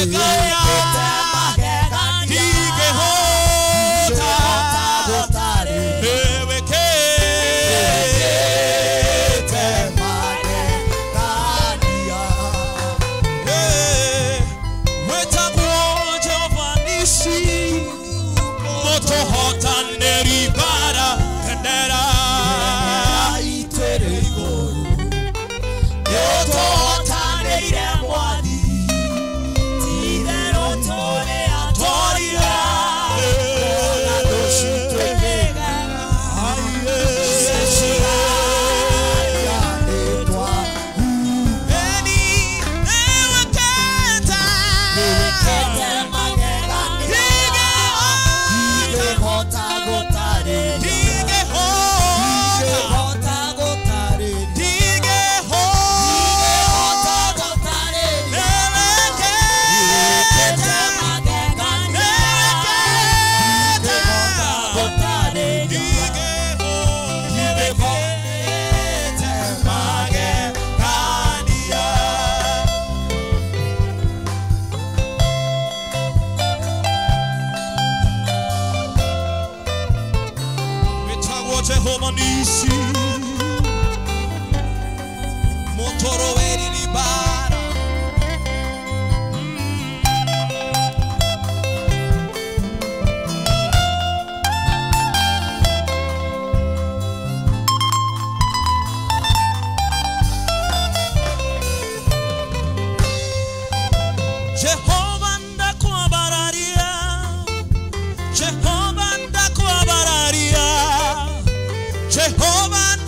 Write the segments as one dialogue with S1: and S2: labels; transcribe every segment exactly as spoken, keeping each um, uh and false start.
S1: magegania ndigehota ewekete magegania wetagwo Jehova Nisi motohota neribara kendera Jehova Nisi motoro eri libara Jehova ndakwabararia Jehova ndakwabararia Jehova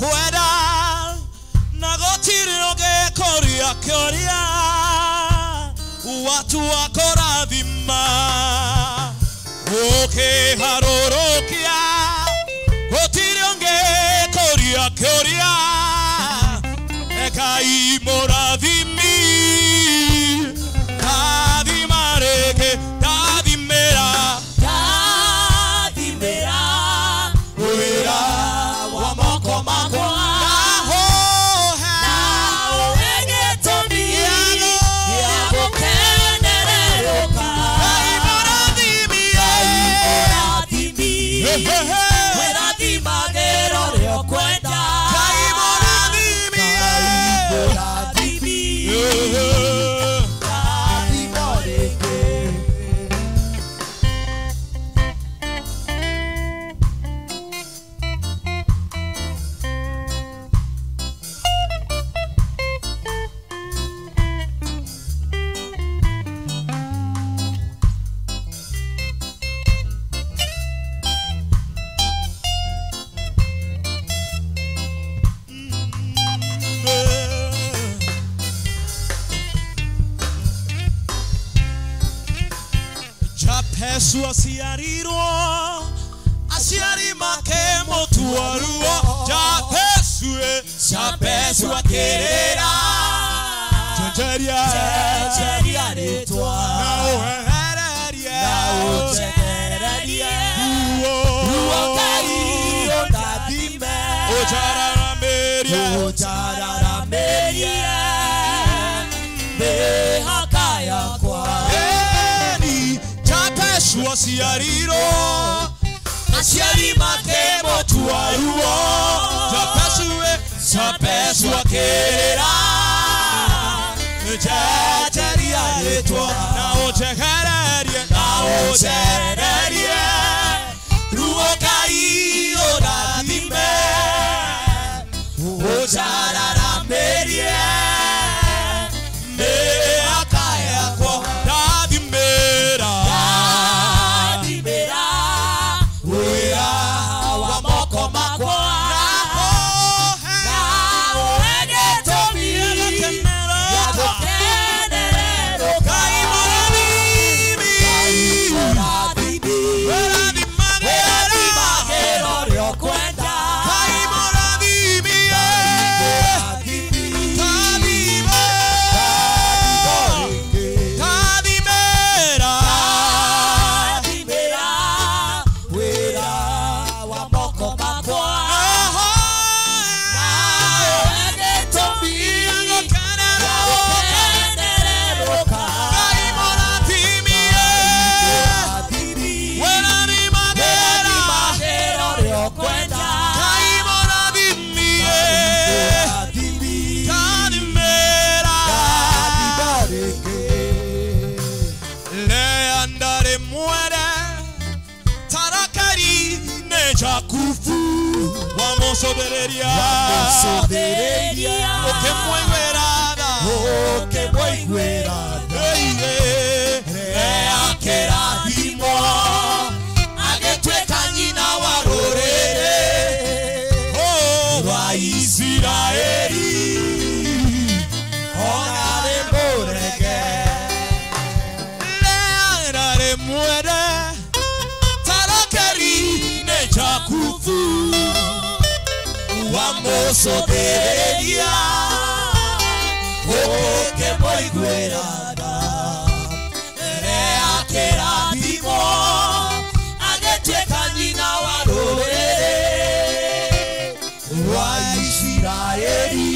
S1: kwenda na gotire ogekoria koria watu wakorathima ukiharũrũkia gotire ogekoria koria Ngai mũrathimi tathimareke tathimĩra
S2: tathimĩra wĩra wa moko makwa na ũhe gĩtũmi gĩa gũkenererũka Ngai mũrathimi wĩrathimagĩra ũrĩa ũkwenda
S1: Yesu asiarirwo asiari make motuaruo Japesu Japesu akirira Jejeria
S2: Jejeria ritwa
S1: na uhereria
S2: na uhereria Ruo Ngai ondathime
S1: Ojarameria
S2: Ojarameria Mehaka yakwa
S1: Yesu asiariro asiari make motuaruo Japesu Japesu akirira Jejeria ritwa na uhereria na uhereria Ruo Ngai ondathime Ojarameria Mehaka yakwa tathimĩra Sobereria,
S2: sobereria,
S1: o que muy guerada,
S2: o que muy guerada,
S1: ea que era dimo, a que tu cañina warorere, oh, va Israeli,
S2: ona de borege,
S1: leara de muere, tarakari ne jakufu. Vamos a sobereria,
S2: oh que muy guerada,
S1: ea que era dimo, a que tu cañina warorere,
S2: va Israeli,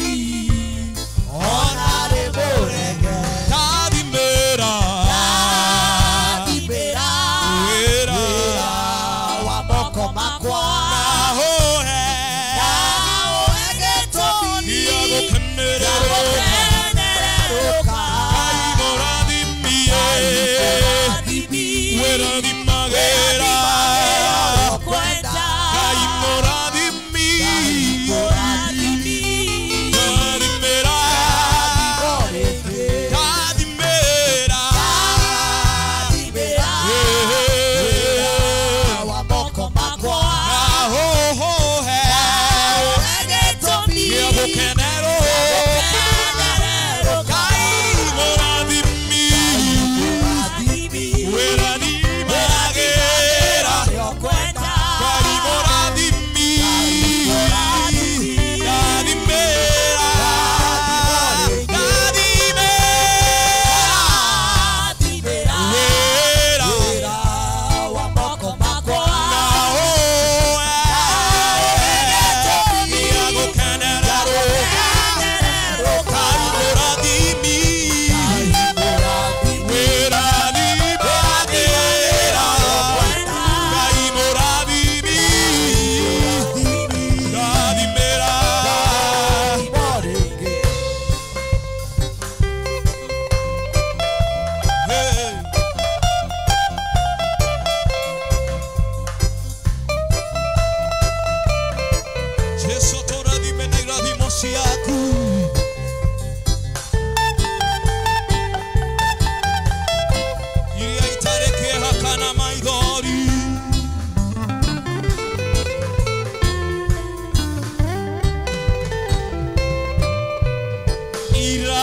S2: ona de borege,
S1: tathimĩra,
S2: tathimĩra,
S1: wĩra
S2: wa moko makwa.
S1: Gai moradimi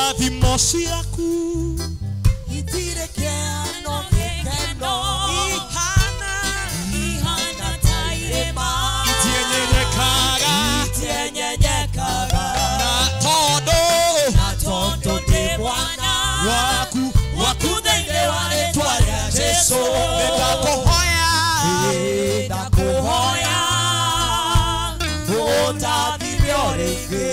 S1: kĩrathimo ciaku
S2: Itire kĩano gĩkeno
S1: ihana
S2: ihana ta irĩma
S1: itienyenyekaga
S2: itienyenyekaga
S1: na tondũ
S2: na tondũ ndĩ mwana
S1: waku
S2: waku thĩinĩ wa rĩĩtwa rĩa Jesũ
S1: nĩndakũhoya
S2: ndakũhoya ũndathime o rĩngĩ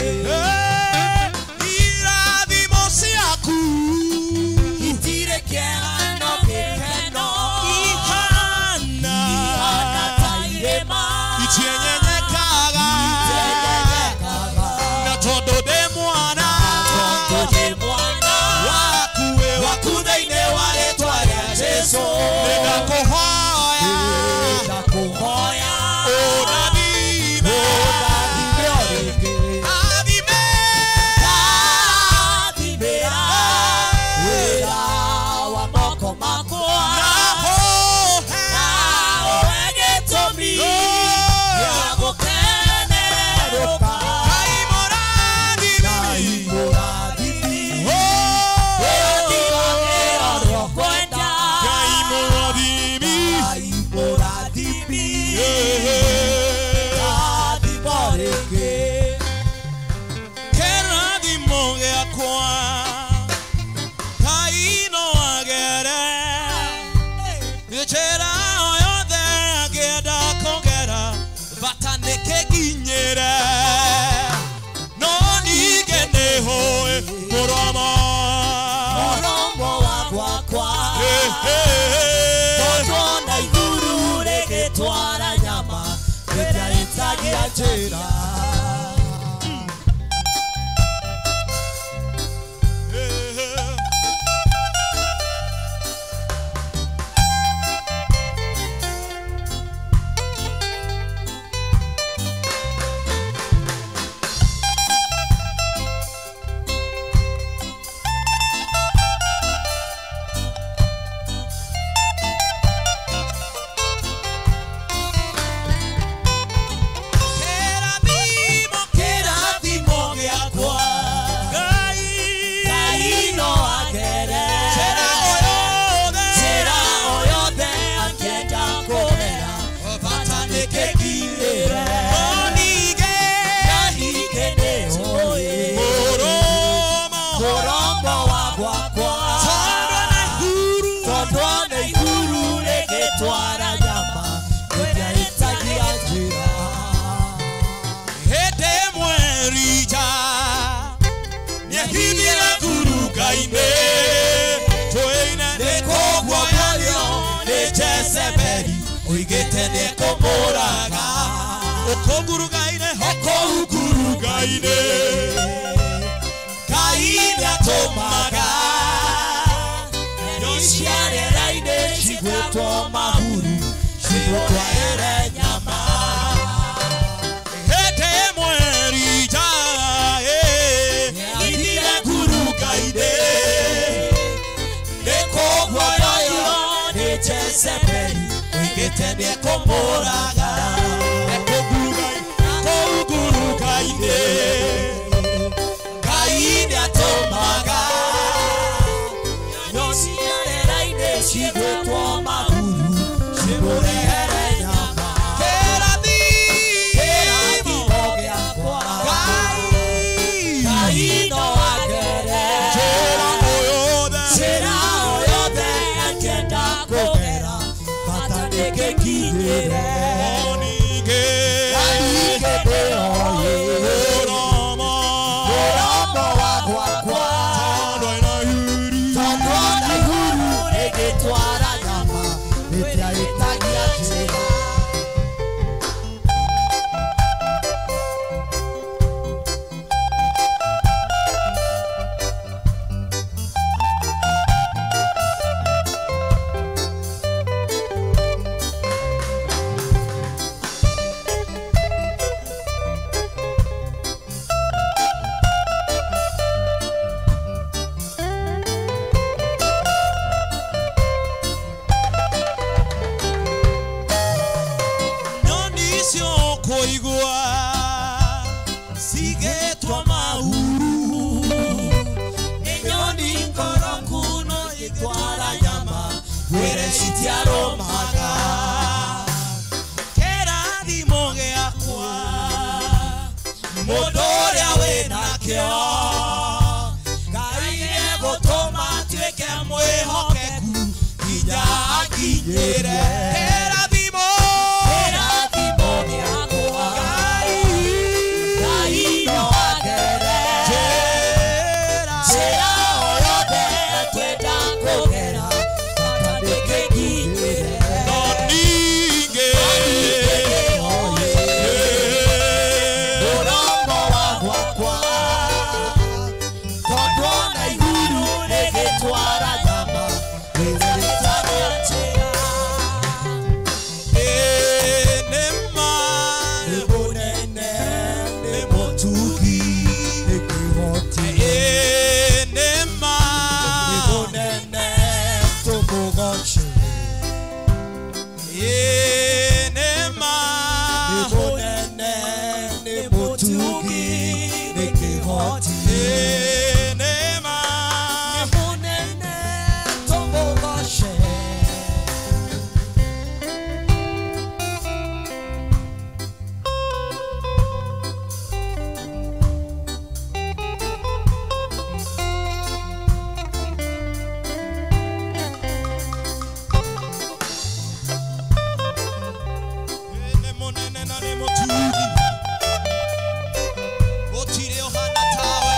S1: irathimo ciaku
S2: itire kĩano gĩkeno
S1: ihana
S2: ihana ta irĩma
S1: itienyenyekaga
S2: itienyenyekaga
S1: na tondũ ndĩ mwana
S2: tondũ ndĩ mwana
S1: waku we
S2: waku thĩinĩ wa rĩĩtwa rĩa Jesũ
S1: nĩndakũhoya
S2: ndakũhoya
S1: ũrathime
S2: ũndathime o rĩngĩ
S1: athime
S2: ndathimĩra wĩra wa moko makwa
S1: nahohe
S2: na ũhe gĩtũmi gĩa gũkenerũka
S1: Ngai mũrathime
S2: Ngai mũrathimi
S1: Oh,
S2: wendi wake orwo kwenda
S1: Ngai mũrathimi
S2: Ngai mũrathimi
S1: Eh,
S2: ndathimo rĩngĩ
S1: kĩrathimo gĩakwa Ngai no agere njĩra o yothe angĩenda kũgera bata nĩkĩnginyĩre no ningĩ nĩhũĩ mũromo
S2: mũromo wa gwakwa
S1: Eh, eh,
S2: tondũ ona ithuru rĩgĩtwara nyama rĩrĩa rĩtagia njĩra
S1: eh. Kĩrathimo
S2: kĩrathimo gĩakwa
S1: Ngai
S2: Ngai no agere
S1: njĩra o yothe
S2: njĩra o yothe angĩenda kũgera bata nĩkĩkinyĩre
S1: no ningĩ
S2: na ningĩ nĩũĩ
S1: mũromo
S2: mũromo wa gwakwa
S1: tondũ nĩ huru
S2: tondũ ona ithuru rĩgĩtwara nyama rĩrĩa rĩtagia njĩra
S1: hĩndĩ ĩmwe rija nĩehithire ngurunga-inĩ twĩine nĩ kũguoyorio nĩ Jezebeli oigĩte nĩekũmũraga ũkũ ngurunga-inĩ kũu ngurunga-inĩ Ngai nĩatũmaga
S2: nyoni cia rĩera-inĩ cigwĩtwo mahuru cimũtwarĩre nyama
S1: hĩndĩ ĩmwe rija nĩehithire ngurunga-inĩ nĩ kũguoyorio
S2: nĩ Jezebeli
S1: oigĩte nĩekũmũraga kũu ngurunga-inĩ Ngai nĩatũmaga
S2: nyoni cia rĩera-inĩ cigwĩtwo mahuru cimũrehere nyama kĩrathimo gĩakwa Ngai no agere njĩra o yothe angĩenda kũgera bata nĩkĩkinyĩre
S1: Modoria we na kio Kaine gotoma tweke mwihokeku Kinya akinyire Era thimo
S2: Era thimo yakwa Ngai no agere Njĩra o yothe twenda kũgera Twandĩke nginyĩre
S1: No ningĩ
S2: Mũromo wa gwakwa Tondũ ona iguru rĩgĩtwara nyama Rĩrĩtagwo njĩra
S1: Enema
S2: Nĩ mũnene nĩ mũtugi nĩ kĩhoti
S1: Enema
S2: Nĩ mũnene tũmũgoce
S1: Enema
S2: Nĩ mũnene nĩ mũtugi nĩ kĩhoti
S1: Enema
S2: Nĩ mũnene tũmũgoce
S1: Nĩ mũnene na nĩ mũtugi Gũtirĩ ũhana tawe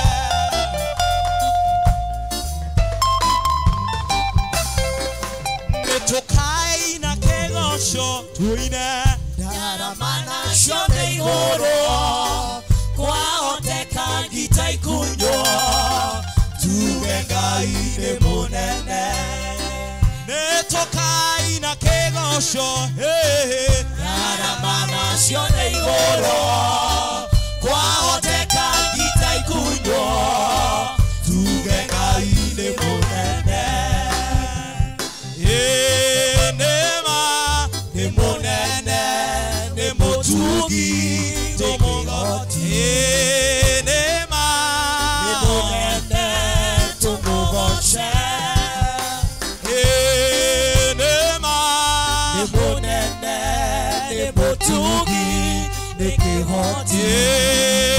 S1: Nĩtũkaina kĩgoco tuine
S2: Ndarama nacio nĩ igũrũ kwahoteka ngita ikunywo tuge Ngai nĩ mũnene
S1: Nĩtũkaina kĩgoco hey.
S2: Ndarama nacio nĩ igũrũ kwahoteka ngita ikunywo tuge Ngai nĩ mũnene
S1: Enema
S2: nĩ mũnene nĩ mũtugi nĩ kĩhoti
S1: Enema
S2: nĩ mũnene tũmũgoce
S1: Enema
S2: nĩ mũnene nĩ mũtugi nĩ kĩhoti